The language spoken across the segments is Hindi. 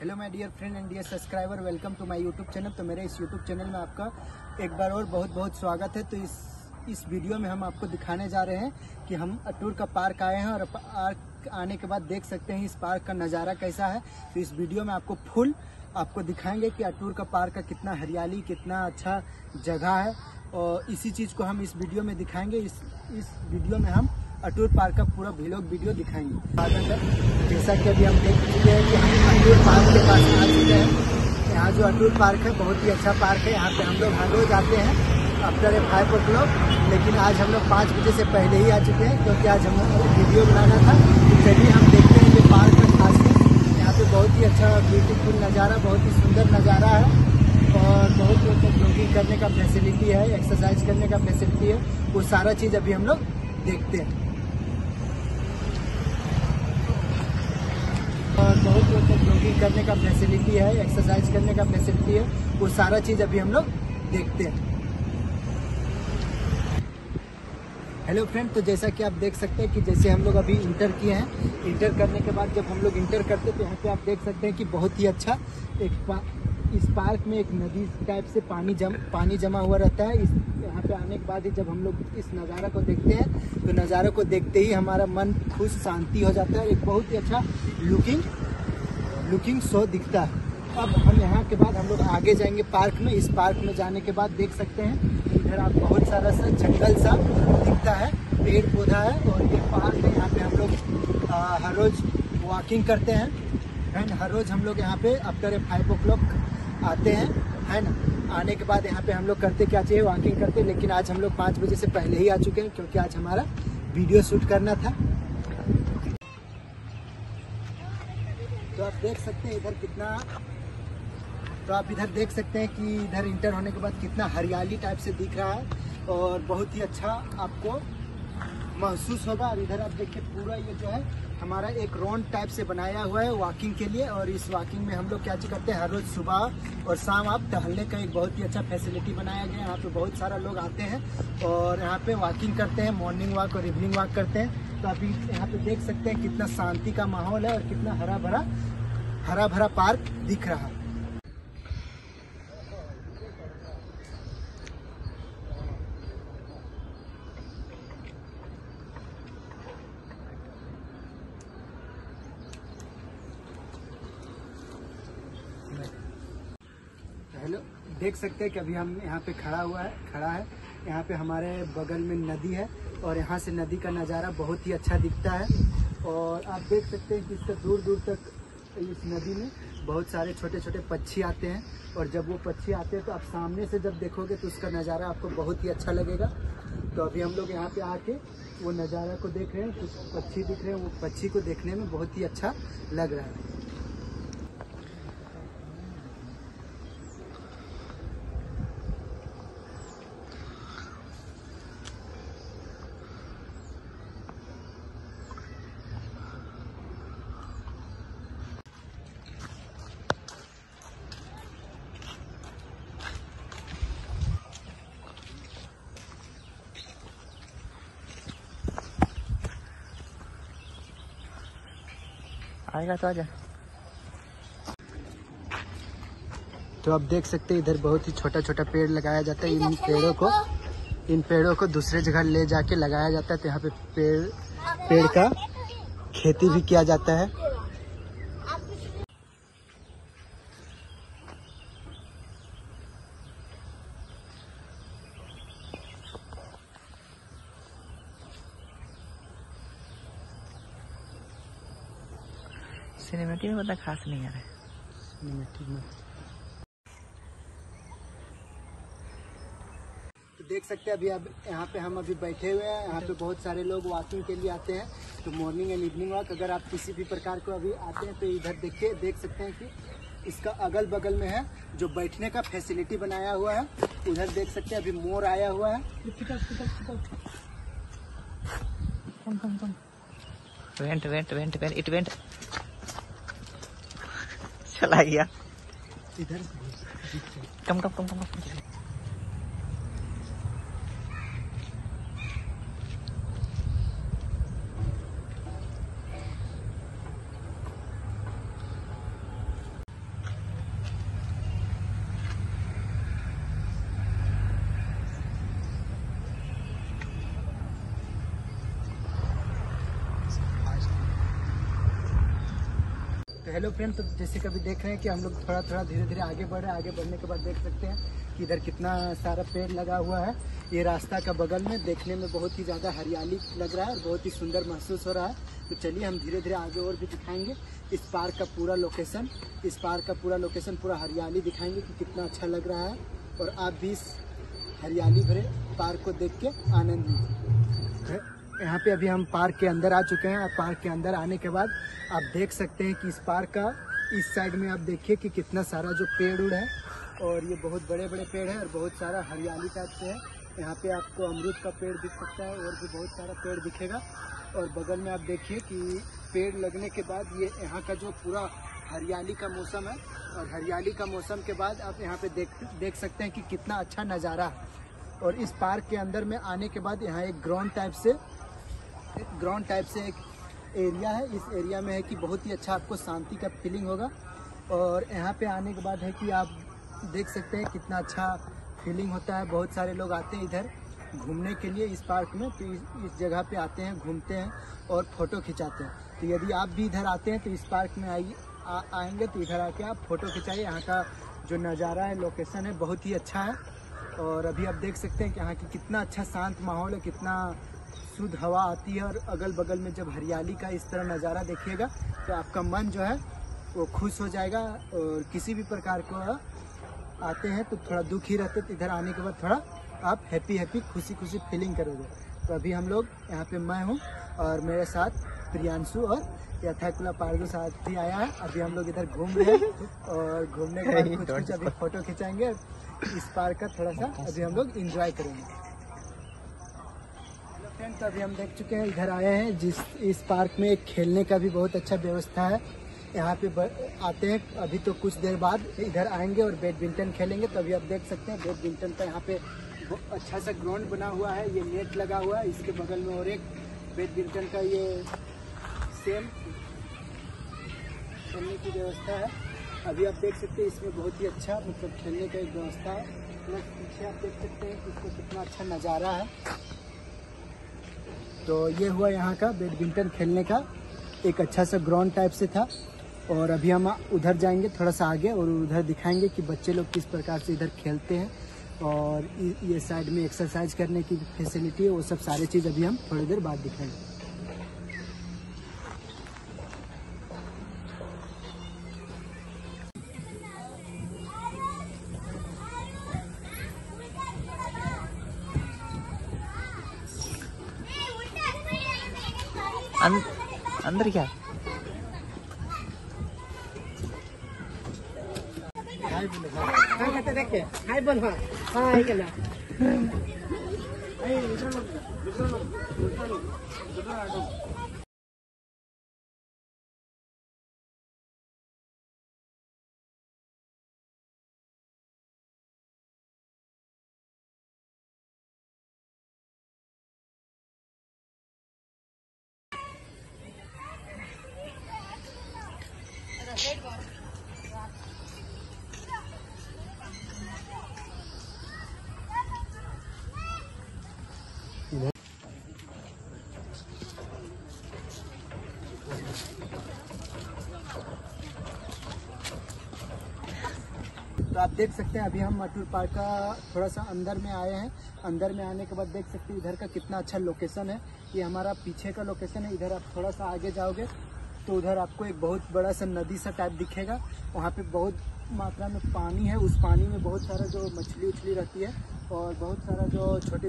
Hello my dear friend and dear subscriber, welcome to my YouTube channel. तो मेरे इस यूट्यूब चैनल में आपका एक बार और बहुत बहुत स्वागत है। तो इस वीडियो में हम आपको दिखाने जा रहे हैं कि हम अटूर का पार्क आए हैं और पार्क आने के बाद देख सकते हैं इस पार्क का नज़ारा कैसा है। तो इस वीडियो में आपको दिखाएंगे कि अटूर का पार्क का कितना हरियाली, कितना अच्छा जगह है, और इसी चीज़ को हम इस वीडियो में दिखाएंगे। इस वीडियो में हम अटूर पार्क का पूरा व्लॉग वीडियो दिखाएंगे। जैसा कि अभी हम देख चुके हैं कि हम अटूर पार्क के पास आ चुके हैं। यहाँ जो अटूर पार्क है बहुत ही अच्छा पार्क है। यहाँ पे हम लोग हर रोज आते हैं आफ्टर 5 o'clock, लेकिन आज हम लोग 5 बजे से पहले ही आ चुके हैं क्योंकि आज हम लोग वीडियो बनाना था। तो चलिए हम देखते हैं कि पार्क का खासियत। यहाँ पे बहुत ही अच्छा ब्यूटीफुल नज़ारा, बहुत ही सुंदर नज़ारा है और बहुत ही अच्छा जॉगिंग करने का फैसिलिटी है, एक्सरसाइज करने का फैसिलिटी है। वो सारा चीज़ अभी हम लोग देखते हैं और बहुत ही अच्छा जॉगिंग करने का फैसिलिटी है, एक्सरसाइज करने का फैसिलिटी है। वो सारा चीज़ अभी हम लोग देखते हैं। हेलो फ्रेंड, तो जैसा कि आप देख सकते हैं कि जैसे हम लोग अभी इंटर किए हैं, इंटर करने के बाद जब हम लोग इंटर करते हैं तो यहाँ पे आप देख सकते हैं कि बहुत ही अच्छा इस पार्क में एक नदी टाइप से पानी जमा हुआ रहता है। यहाँ पे आने के बाद ही जब हम लोग इस नज़ारा को देखते हैं तो नज़ारे को देखते ही हमारा मन खुश, शांति हो जाता है। एक बहुत ही अच्छा लुकिंग शो दिखता है। अब हम यहाँ के बाद हम लोग आगे जाएंगे पार्क में। इस पार्क में जाने के बाद देख सकते हैं इधर आप बहुत सारा सा जंगल सा दिखता है, पेड़ पौधा है और ये पार्क है। यहाँ पे हम लोग हर रोज़ वॉकिंग करते हैं एंड हर रोज़ हम लोग यहाँ पे आफ्टर 5 o'clock आते हैं, है ना। आने के बाद यहाँ पे हम लोग करते क्या चाहिए, वॉकिंग करते, लेकिन आज हम लोग 5 बजे से पहले ही आ चुके हैं क्योंकि आज हमारा वीडियो शूट करना था। तो आप देख सकते हैं इधर देख सकते हैं कि इधर इंटर होने के बाद कितना हरियाली टाइप से दिख रहा है और बहुत ही अच्छा आपको महसूस होगा। और इधर आप देखिए पूरा ये जो है हमारा एक राउंड टाइप से बनाया हुआ है वॉकिंग के लिए। और इस वॉकिंग में हम लोग क्या करते हैं, हर रोज सुबह और शाम आप टहलने का एक बहुत ही अच्छा फैसिलिटी बनाया गया है। यहाँ पे बहुत सारा लोग आते हैं और यहाँ पे वॉकिंग करते हैं, मॉर्निंग वॉक और इवनिंग वॉक करते हैं। तो अभी यहाँ पे देख सकते हैं कितना शांति का माहौल है और कितना हरा भरा पार्क दिख रहा है। हेलो, देख सकते हैं कि अभी हम यहाँ पे खड़ा है। यहाँ पे हमारे बगल में नदी है और यहाँ से नदी का नज़ारा बहुत ही अच्छा दिखता है। और आप देख सकते हैं कि इससे दूर दूर तक इस नदी में बहुत सारे छोटे छोटे पक्षी आते हैं और जब वो पक्षी आते हैं तो आप सामने से जब देखोगे तो उसका नज़ारा आपको बहुत ही अच्छा लगेगा। तो अभी हम लोग यहाँ पे आके वो नज़ारा को देख रहे हैं, कुछ पक्षी दिख रहे हैं, वो पक्षी को देखने में बहुत ही अच्छा लग रहा है। आएगा तो आजा। तो आप देख सकते हैं इधर बहुत ही छोटा छोटा पेड़ लगाया जाता है। इन पेड़ों को दूसरे जगह ले जाके लगाया जाता है। तो यहाँ पे पेड़ का खेती भी किया जाता है। सिनेमेटिक में मतलब खास नहीं आ रहा है। सिनेमेटिक में तो देख सकते हैं अभी अब यहाँ पे हम अभी बैठे हुए हैं। यहाँ पे बहुत सारे लोग वॉकिंग के लिए आते हैं, तो मॉर्निंग एंड इवनिंग वॉक। अगर आप किसी भी प्रकार को अभी आते हैं तो इधर देख सकते हैं कि इसका अगल बगल में है जो बैठने का फैसिलिटी बनाया हुआ है। उधर देख सकते हैं अभी मोर आया हुआ है। वेंट चला गया इधर कम हेलो फ्रेंड, तो जैसे कभी देख रहे हैं कि हम लोग थोड़ा थोड़ा धीरे धीरे आगे बढ़ रहे हैं। आगे बढ़ने के बाद देख सकते हैं कि इधर कितना सारा पेड़ लगा हुआ है। ये रास्ता का बगल में देखने में बहुत ही ज़्यादा हरियाली लग रहा है और बहुत ही सुंदर महसूस हो रहा है। तो चलिए हम धीरे धीरे आगे और भी दिखाएंगे इस पार्क का पूरा लोकेशन। इस पार्क का पूरा लोकेशन पूरा हरियाली दिखाएंगे कि कितना अच्छा लग रहा है, और आप भी इस हरियाली भरे पार्क को देख के आनंद लीजिए। यहाँ पे अभी हम पार्क के अंदर आ चुके हैं, और पार्क के अंदर आने के बाद आप देख सकते हैं कि इस पार्क का इस साइड में आप देखिए कि कितना सारा जो पेड़ उड़ है, और ये बहुत बड़े बड़े पेड़ है और बहुत सारा हरियाली टाइप से है। यहाँ पे आपको अमरूद का पेड़ दिख सकता है और भी बहुत सारा पेड़ दिखेगा। और बगल में आप देखिए कि पेड़ लगने के बाद ये यहाँ का जो पूरा हरियाली का मौसम है, और हरियाली का मौसम के बाद आप यहाँ पे देख सकते हैं कि कितना अच्छा नज़ारा है। और इस पार्क के अंदर में आने के बाद यहाँ एक ग्राउंड टाइप से एक एरिया है। इस एरिया में है कि बहुत ही अच्छा आपको शांति का फीलिंग होगा। और यहाँ पे आने के बाद है कि आप देख सकते हैं कितना अच्छा फीलिंग होता है। बहुत सारे लोग आते हैं इधर घूमने के लिए इस पार्क में, तो इस जगह पे आते हैं, घूमते हैं और फ़ोटो खिंचाते हैं। तो यदि आप भी इधर आते हैं तो इस पार्क में आएंगे तो इधर आके आप फ़ोटो खिंचाइए। यहाँ का जो नज़ारा है, लोकेशन है, बहुत ही अच्छा है। और अभी आप देख सकते हैं कि यहाँ की कितना अच्छा शांत माहौल है, कितना शुद्ध हवा आती है। और अगल बगल में जब हरियाली का इस तरह नज़ारा देखिएगा तो आपका मन जो है वो खुश हो जाएगा। और किसी भी प्रकार को आते हैं तो थोड़ा दुख ही रहते, तो इधर आने के बाद थोड़ा आप हैप्पी खुशी फीलिंग करोगे। तो अभी हम लोग यहाँ पे मैं हूँ और मेरे साथ प्रियांशु और यथाकुला पार्गु साथ भी आया है। अभी हम लोग इधर घूम रहे हैं और घूमने के बाद कुछ अभी फ़ोटो खिंचाएंगे। इस पार्क का थोड़ा सा अभी हम लोग इंजॉय करेंगे। फ्रेंड्स, अभी हम देख चुके हैं, इधर आए हैं इस पार्क में एक खेलने का भी बहुत अच्छा व्यवस्था है। यहाँ पे आते हैं, अभी तो कुछ देर बाद इधर आएंगे और बैडमिंटन खेलेंगे। तो अभी आप देख सकते हैं बैडमिंटन का यहाँ पे अच्छा सा ग्राउंड बना हुआ है, ये नेट लगा हुआ है। इसके बगल में और एक बैडमिंटन का ये सेम खेलने की व्यवस्था है। अभी आप देख सकते हैं इसमें बहुत ही अच्छा मतलब खेलने का एक व्यवस्था है। प्लस पीछे आप देख सकते हैं कि इसको कितना अच्छा नज़ारा है। तो ये हुआ यहाँ का बैडमिंटन खेलने का एक अच्छा सा ग्राउंड टाइप से था। और अभी हम उधर जाएंगे थोड़ा सा आगे और उधर दिखाएंगे कि बच्चे लोग किस प्रकार से इधर खेलते हैं। और ये साइड में एक्सरसाइज करने की फैसिलिटी है, वो सब सारी चीज़ अभी हम थोड़ी देर बाद दिखाएंगे। अंदर क्या हाय बोलो, हाय कहते देखे, हाय बोल, हाय कहना। तो आप देख सकते हैं अभी हम अटूर पार्क का थोड़ा सा अंदर में आए हैं। अंदर में आने के बाद देख सकते हैं इधर का कितना अच्छा लोकेशन है। ये हमारा पीछे का लोकेशन है। इधर आप थोड़ा सा आगे जाओगे तो उधर आपको एक बहुत बड़ा सा नदी सा टाइप दिखेगा। वहाँ पे बहुत मात्रा में पानी है। उस पानी में बहुत सारा जो मछली उछली रहती है और बहुत सारा जो छोटे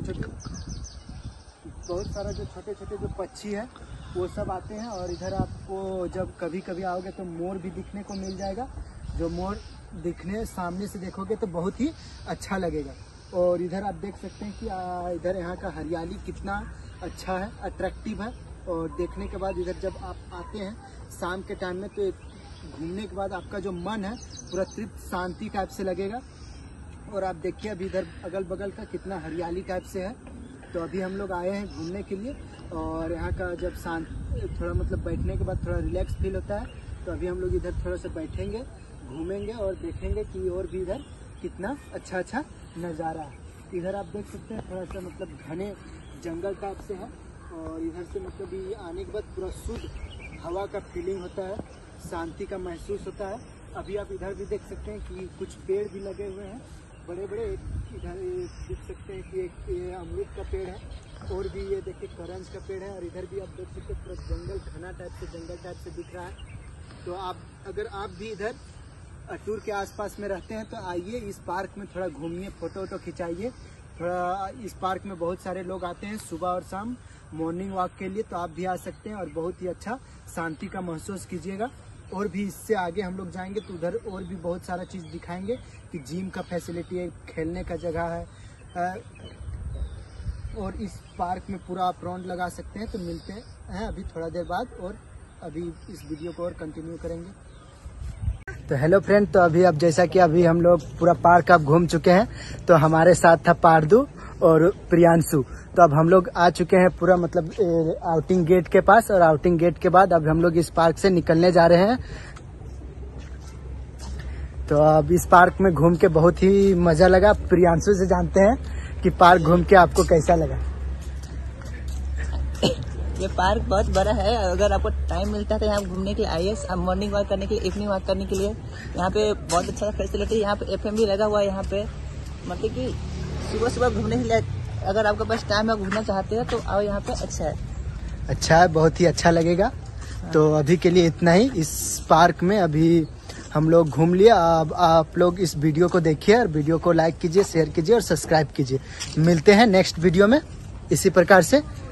छोटे जो पक्षी है वो सब आते हैं। और इधर आपको जब कभी कभी आओगे तो मोर भी दिखने को मिल जाएगा। जो मोर दिखने सामने से देखोगे तो बहुत ही अच्छा लगेगा। और इधर आप देख सकते हैं कि इधर यहाँ का हरियाली कितना अच्छा है, अट्रैक्टिव है। और देखने के बाद इधर जब आप आते हैं शाम के टाइम में तो घूमने के बाद आपका जो मन है पूरा तृप्त शांति टाइप से लगेगा। और आप देखिए अभी इधर अगल बगल का कितना हरियाली टाइप से है। तो अभी हम लोग आए हैं घूमने के लिए और यहाँ का जब शांत थोड़ा मतलब बैठने के बाद थोड़ा रिलैक्स फील होता है। तो अभी हम लोग इधर थोड़ा सा बैठेंगे, घूमेंगे और देखेंगे कि और भी इधर कितना अच्छा नज़ारा है। इधर आप देख सकते हैं थोड़ा सा मतलब घने जंगल टाइप से है। और इधर से मतलब ये आने के बाद पूरा शुद्ध हवा का फीलिंग होता है, शांति का महसूस होता है। अभी आप इधर भी देख सकते हैं कि कुछ पेड़ भी लगे हुए हैं बड़े बड़े। इधर देख सकते हैं कि एक ये अमरूद का पेड़ है, और भी ये देखिए करंज का पेड़ है, और इधर भी आप देख सकते हैं पूरा जंगल, घना टाइप से जंगल टाइप से दिख रहा है। तो आप अगर आप भी इधर अटूर के आसपास में रहते हैं तो आइए इस पार्क में थोड़ा घूमिए, फोटो वोटो खिंचाइए। थोड़ा इस पार्क में बहुत सारे लोग आते हैं सुबह और शाम मॉर्निंग वॉक के लिए, तो आप भी आ सकते हैं और बहुत ही अच्छा शांति का महसूस कीजिएगा। और भी इससे आगे हम लोग जाएंगे तो उधर और भी बहुत सारा चीज़ दिखाएंगे कि जिम का फैसिलिटी है, खेलने का जगह है, और इस पार्क में पूरा आप राउंड लगा सकते हैं। तो मिलते हैं अभी थोड़ा देर बाद, और अभी इस वीडियो को और कंटिन्यू करेंगे। तो हेलो फ्रेंड, तो अभी अब जैसा कि अभी हम लोग पूरा पार्क अब घूम चुके हैं, तो हमारे साथ था पारदू और प्रियांशु। तो अब हम लोग आ चुके हैं पूरा मतलब आउटिंग गेट के पास, और आउटिंग गेट के बाद अब हम लोग इस पार्क से निकलने जा रहे हैं। तो अब इस पार्क में घूम के बहुत ही मजा लगा। प्रियांशु से जानते हैं कि पार्क घूम के आपको कैसा लगा। ये पार्क बहुत बड़ा है, अगर आपको टाइम मिलता है तो यहाँ घूमने के लिए आइए, मॉर्निंग वॉक करने के लिए, इवनिंग वॉक करने के लिए। यहाँ पे बहुत अच्छा फैसिलिटी, यहाँ पे FM भी लगा हुआ है। यहाँ पे मतलब कि सुबह सुबह घूमने के लिए अगर आपके पास टाइम है, घूमना चाहते हैं तो आओ, यहाँ पे अच्छा है, बहुत ही अच्छा लगेगा। तो अभी के लिए इतना ही इस पार्क में। अभी हम लोग घूम लिए। अब आप लोग इस वीडियो को देखिए और वीडियो को लाइक कीजिए, शेयर कीजिए और सब्सक्राइब कीजिए। मिलते हैं नेक्स्ट वीडियो में इसी प्रकार से।